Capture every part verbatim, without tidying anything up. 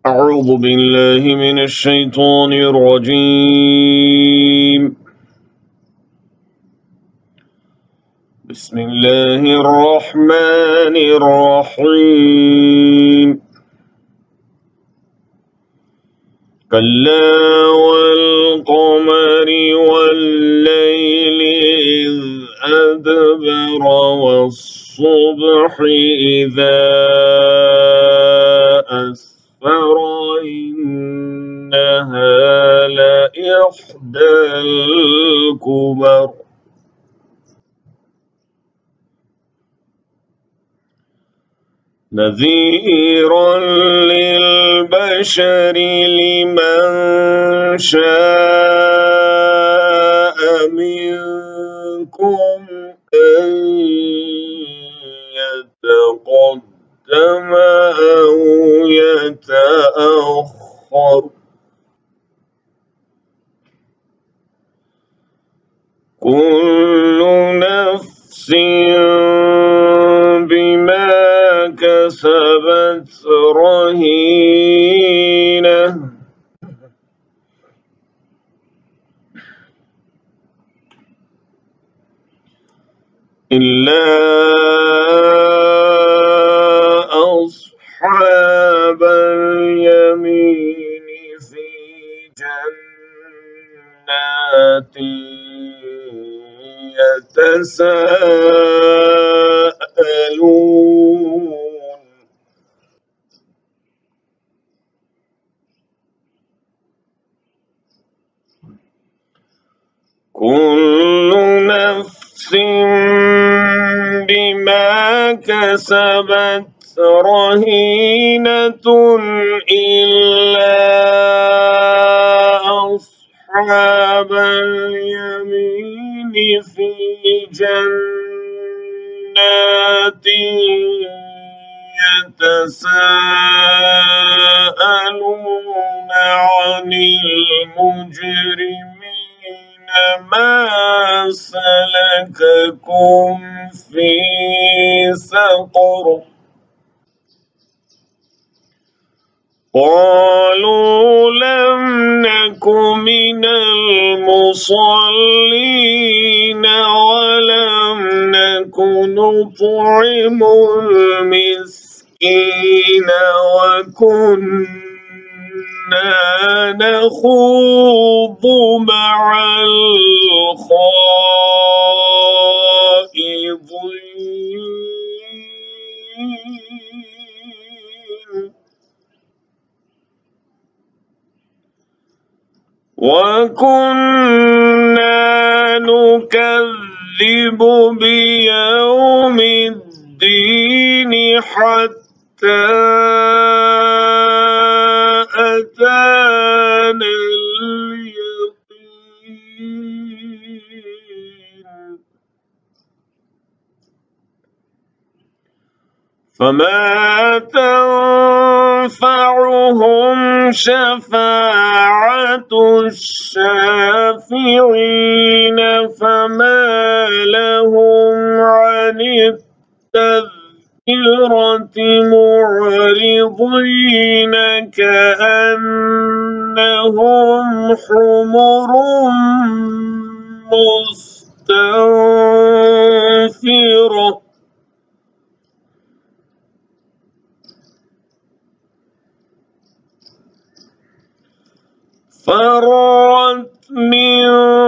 أعوذ بالله من الشيطان الرجيم. بسم الله الرحمن الرحيم. كلا والقمر والليل إذ أدبر والصبح إذا أسفر إنها لإحدى الكبر نذيرا للبشر لمن شاء منكم أن يتقدم أو يتأخر كل نفس بما كسبت رهينة إلا أصحاب اليمين في جنات يتساءلون كل نفس بما كسبت رهينة إلا أصحاب اليمين في جنات يتساءلون عن المجرمين ما سلككم في سقر قالوا لم نك من المصلين ولم نك نطعم المسكين وكنا نخوض مع الخائضين وكنا نكذب بيوم الدين حتى أتانا اليقين فما تنفعهم شفاعة الشافعين فما لهم عن التذكرة معرضين كأنهم حمر مستنفرة فرت من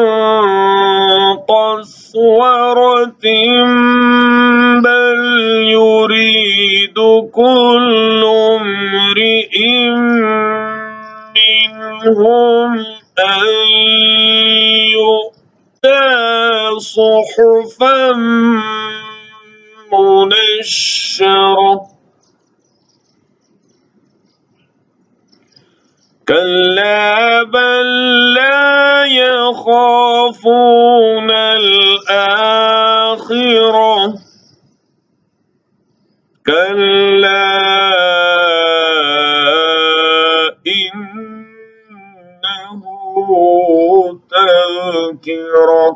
قسورة بل يريد كل امرئ منهم أن يؤتى صحفا منشرة كلا بل لا يخافون الآخرة كلا إنه تذكرة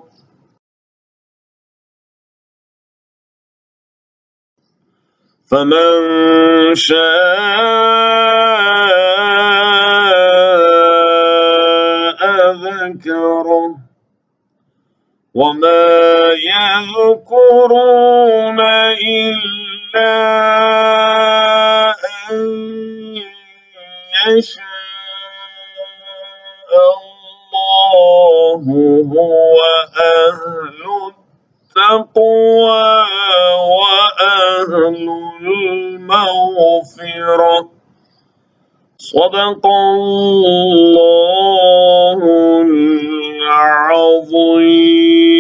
فمن شاء وما يذكرون إلا أن يشاء الله هو أهل التقوى وأهل المغفرة. صدق الله العظيم.